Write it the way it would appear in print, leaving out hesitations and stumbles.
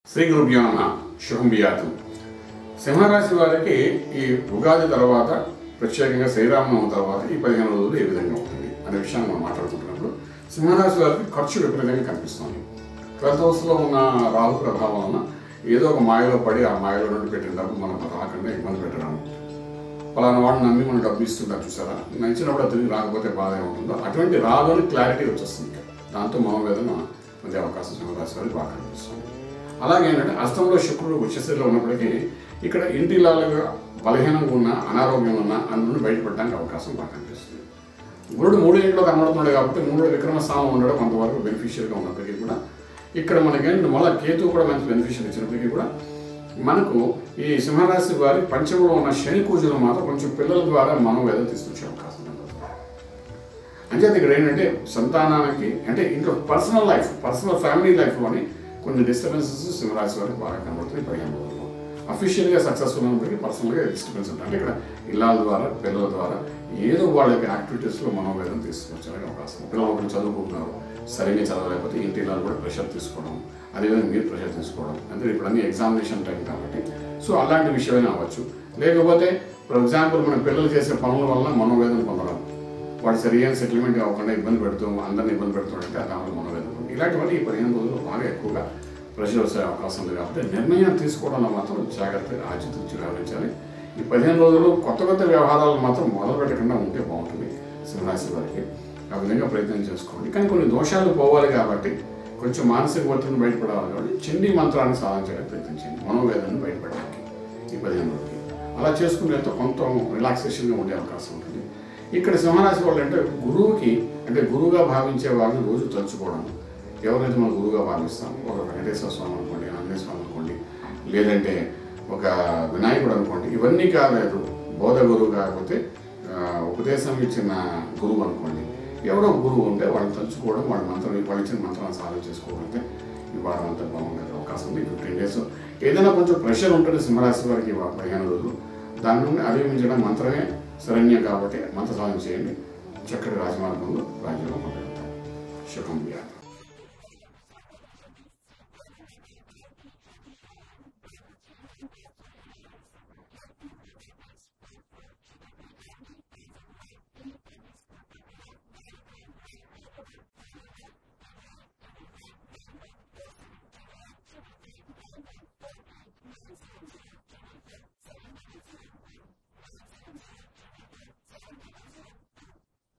శ్రీ గురుభ్యో నమః. శుభం బియాతు. సింహరాశి వారికి ఈ ఉగాది తర్వాత ప్రత్యేకంగా శ్రీరామనవమి తర్వాత ఈ 15 రోజులు ఏ విధంగా ఉంటుంది అనే విషయాన్ని మనం మాట్లాడుకుంటున్నప్పుడు సింహరాశి వారికి ఖర్చు విపరీతంగా కనిపిస్తుంది. 12th హౌస్లో ఉన్న రాహు ప్రభావం వలన ఏదో ఒక మాయలో పడి ఆ మాయలో నుండి పెట్టిన డబ్బు మనకు రాకుండా ఇబ్బంది పెట్టడం, పలానా వాడిని నమ్మి మనం డబ్బు ఇస్తుంటారు చూసారా, నచ్చినప్పుడు అది తిరిగి రాకపోతే బాధ ఏముంటుందో అటువంటి రాదని క్లారిటీ వచ్చేస్తుంది. దాంతో మనోవేదన పొందే అవకాశం సింహరాశి వారికి బాగా కనిపిస్తుంది. అలాగే ఏంటంటే అష్టంలో శుక్రుడు ఉచ్చస్థితిలో ఉన్నప్పటికీ ఇక్కడ ఇంటిలాగా బలహీనంగా ఉన్న అనారోగ్యం ఉన్న అందులో బయటపడడానికి అవకాశం బాగా కనిపిస్తుంది. గురుడు 3 ఇంట్లో కనబడుతున్నాడు కాబట్టి 3 విక్రమ స్థానం ఉండడం కొంతవరకు బెనిఫిషియల్గా ఉన్నప్పటికీ కూడా ఇక్కడ మనకేంటంటే మళ్ళీ కేతు కూడా మంచి బెనిఫిషియల్ ఇచ్చినప్పటికీ కూడా మనకు ఈ సింహరాశి వారి పంచమంలో ఉన్న శని కూజులు మాత్రం కొంచెం పిల్లల ద్వారా మనోవేదన తీసుకొచ్చే అవకాశం ఉంది. అంచేత ఇక్కడ ఏంటంటే సంతానానికి అంటే ఇంట్లో పర్సనల్ ఫ్యామిలీ లైఫ్లోని కొన్ని డిస్టర్బెన్సెస్ సింహరాశి వారికి బాగా కనబడుతుంది. 15 రోజుల్లో అఫీషియల్గా సక్సెస్ఫుల్ ఉన్నప్పటికీ పర్సనల్గా డిస్టర్బెన్స్ ఉంటుంది. అంటే ఇక్కడ ఇళ్ళ ద్వారా పిల్లల ద్వారా ఏదో వాళ్ళ యొక్క యాక్టివిటీస్లో మనోవేదన తీసుకొచ్చడానికి అవకాశం. పిల్లలు ఒకటి చదువుకుంటున్నారు, సరిగ్గా చదవలేకపోతే ఇంటి ఇళ్ళ కూడా ప్రెషర్ తీసుకోవడం, అదేవిధంగా మీరు ప్రెషర్ తీసుకోవడం, అంటే ఇప్పుడు అన్ని ఎగ్జామినేషన్ టైం కాబట్టి సో అలాంటి విషయమైనా అవ్వచ్చు. లేకపోతే ఫర్ ఎగ్జాంపుల్ మన పిల్లలు చేసే పనుల వల్ల మనోవేదన పొందడం, వాడు సరైన సెటిల్మెంట్ అవ్వకుండా ఇబ్బంది పెడుతూ అందరిని ఇబ్బంది పెడుతుంటే దానివల్ల మనోవేదన. ఇలాంటివన్నీ ఈ 15 రోజుల్లో బాగా ఎక్కువగా ప్రెషర్ వచ్చే అవకాశం ఉంది కాబట్టి నిర్ణయం తీసుకోవడంలో మాత్రం జాగ్రత్తగా ఆచితూచి వ్యవహరించాలి. ఈ 15 రోజుల్లో కొత్త వ్యవహారాలు మాత్రం మొదలు పెట్టకుండా ఉంటే బాగుంటుంది సింహరాశి వారికి. ఆ విధంగా ప్రయత్నం చేసుకోండి. కానీ కొన్ని దోషాలు పోవాలి కాబట్టి కొంచెం మానసిక ఒత్తిడిని బయటపడాలి కాబట్టి చండీ మంత్రాన్ని సాధన చేయడానికి ప్రయత్నించండి మనోవేదనను బయటపడడానికి ఈ 15 రోజులు. అలా చేసుకునే కొంత రిలాక్సేషన్గా ఉండే అవకాశం ఉంటుంది. ఇక్కడ సింహరాశి వాళ్ళు అంటే గురువుకి అంటే గురువుగా భావించే వాళ్ళని రోజు తలుచుకోవడం. ఎవరైతే మనం గురువుగా భావిస్తాం, ఒక వెంకటేశ్వర స్వామి అనుకోండి, ఆంజనేయ స్వామి అనుకోండి, లేదంటే ఒక వినాయకుడు అనుకోండి, ఇవన్నీ కాలేదు. బోధ గురువు కాకపోతే ఉపదేశం ఇచ్చిన గురువు అనుకోండి, ఎవరో గురువు ఉంటే వాళ్ళని తలుచుకోవడం, వాళ్ళు ఇచ్చిన మంత్రాన్ని సాధన చేసుకోవాలంటే ఈ వారం అంతా బాగుండే అవకాశం ఉంది. 15 days ఏదైనా కొంచెం ప్రెషర్ ఉంటుంది సింహరాశి వారికి 15 రోజులు. దాని నుండి అధిగమించడం మంత్రమే శరణ్యం కాబట్టి మంత్ర సాధన చేయండి. చక్కటి రాజమార్గంలో రాజ్యంలో ఉండగలుగుతారు. శుభం వ్యాధి.